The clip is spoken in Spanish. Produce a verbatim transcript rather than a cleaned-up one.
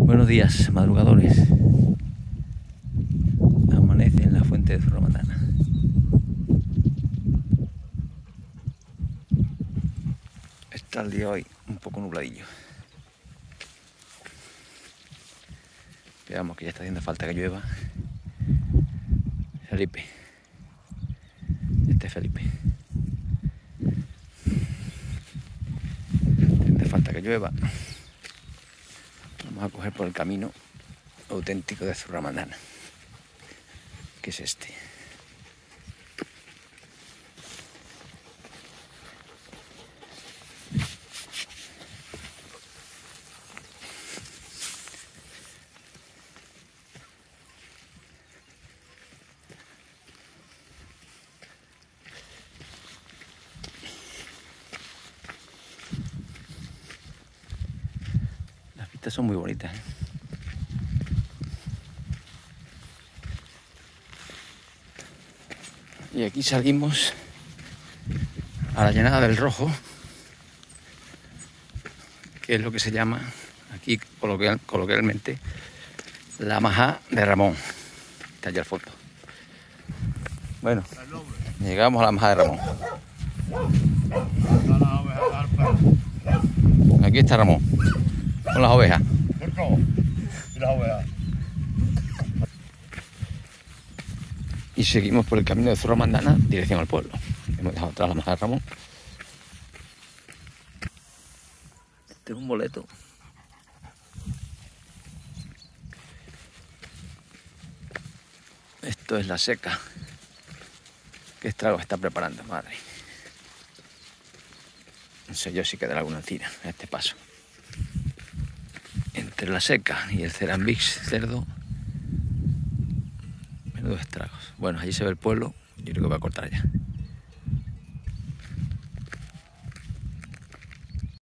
Buenos días, madrugadores. Amanece en la fuente de Zurramandana. Está el día hoy un poco nubladillo. Veamos que ya está haciendo falta que llueva. Felipe. Este es Felipe. Hace falta que llueva. Vamos a coger por el camino auténtico de Zurramandana, que es este. Las vistas son muy bonitas, ¿eh? Y aquí salimos a la llanada del Rojo, que es lo que se llama aquí coloquial, coloquialmente la Majá de Ramón. Está allá al fondo. Bueno, llegamos a la Majá de Ramón. Aquí está Ramón, con las ovejas. Y seguimos por el camino de Zurramandana, dirección al pueblo. Hemos dejado atrás la Majá de Ramón. Este es un boleto. Esto es la seca. ¿Qué estrago está preparando, madre? No sé yo si quedará alguna tira a este paso. Entre la seca y el cerambix cerdo, menudos estragos. Bueno, allí se ve el pueblo. Yo creo que voy a cortar ya.